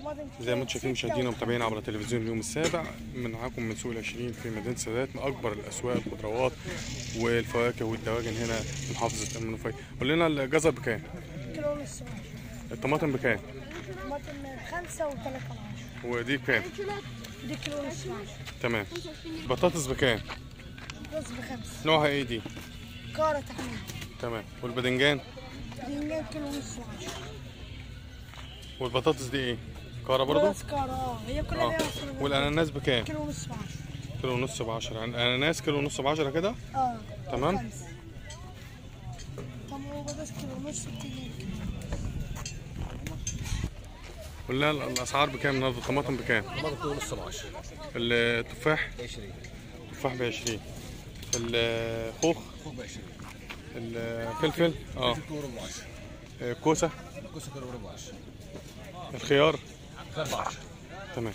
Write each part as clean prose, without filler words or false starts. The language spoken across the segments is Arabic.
زي ما انتم شايفين مشاهدينا ومتابعينا عبر تلفزيون اليوم السابع، معاكم من سوق العشرين في مدينة السادات، من أكبر الأسواق الخضروات والفواكه والدواجن هنا في محافظة المنوفية. قول لنا الجزر بكام؟ كيلو ونص. الطماطم بكام؟ الطماطم 5 و3 ودي بكام؟ دي كيلو ونص. تمام. البطاطس بكام؟ رز ب5. نوعها ايه دي؟ كارة تحميل. تمام. والباذنجان؟ باذنجان كيلو ونص. والبطاطس دي ايه؟ كارة برضو؟ كارة هي كلها. والاناناس بكام؟ كيلو ونص ب10. كيلو ونص ب10. الاناناس كيلو ونص ب10 كده؟ تمام. طب وبطاطس كيلو ونص بتيجي. قول لنا الاسعار بكام النهارده؟ الطماطم بكام؟ الطماطم كيلو ونص ب10. التفاح؟ ب20. التفاح ب20. الخوخ؟ خوخ ب20. الفلفل؟ كيلو ب10. الكوسه؟ الكوسه كيلو ب10. الخيار؟ خيار ب10. تمام.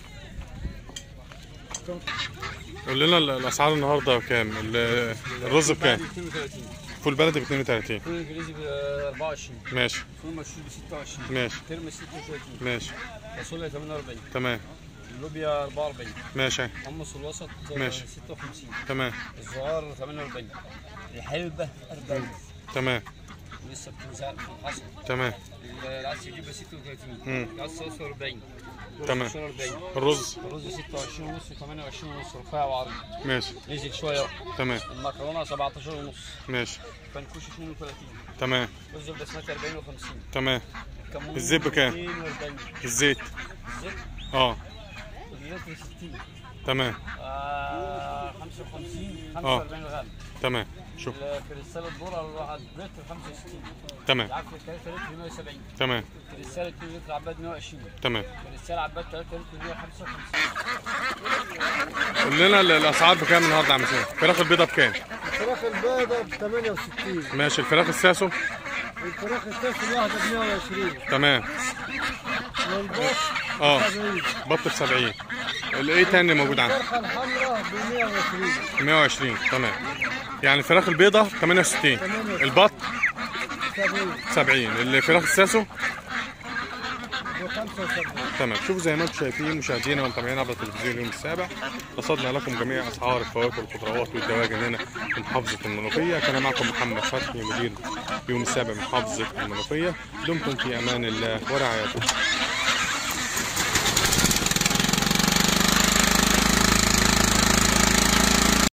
قول لنا الاسعار النهارده كام؟ الرز بكام؟ 32. فول بلدي ب 32. فول انجليزي ب 24. ماشي. فول مشوي ب 26. ماشي. ترمس 36. ماشي. فاصوليا 48. تمام. اللوبيا 44. ماشي. حمص الوسط ماشي. 56. تمام. الزهار 48. الحلبة 40. تمام. لسه بتنحصر. تمام. العدس يجيب 36. العدس 40. تمام. 40. الرز؟ الرز 26 ونص و28 ونص، رفيع وعرض. ماشي. نزل شويه. تمام. المكرونه 17 ونص. ماشي. فنكوش 32. تمام. رز البسمتي 40 و50. تمام. الكمون الزيت بكام؟ 42. الزيت؟ الزيت؟ اللتر 60. تمام. 55 45 غالي. تمام. شوف. الكريستال الذره الواحد لتر 65. تمام. العفش 3 لتر 170. تمام. كريستال 2 لتر عباد 120. تمام. كريستال عباد 3 لتر 155. قول لنا الاسعار بكام النهارده يا عم سيدي؟ الفراخ البيضاء بكام؟ الفراخ البيضاء ب 68. ماشي. الفراخ الساسو؟ الفراخ الساسو الواحدة ب 120. تمام. والبط بط ب 70. ايه تاني موجود عندك؟ الفرخة الحمراء ب 120. 120. تمام. يعني الفراخ البيضاء 68. البط 70. الفراخ الساسو ب 75. تمام. شوفوا زي ما انتم شايفين مشاهدينا ومتابعينا عبر التلفزيون اليوم السابع، رصدنا لكم جميع اسعار الفواكه والخضروات والدواجن هنا في محافظه المنوفيه. كان معكم محمد فتحي مدير يوم السابع من محافظه المنوفيه. دمتم في امان الله ورعايته.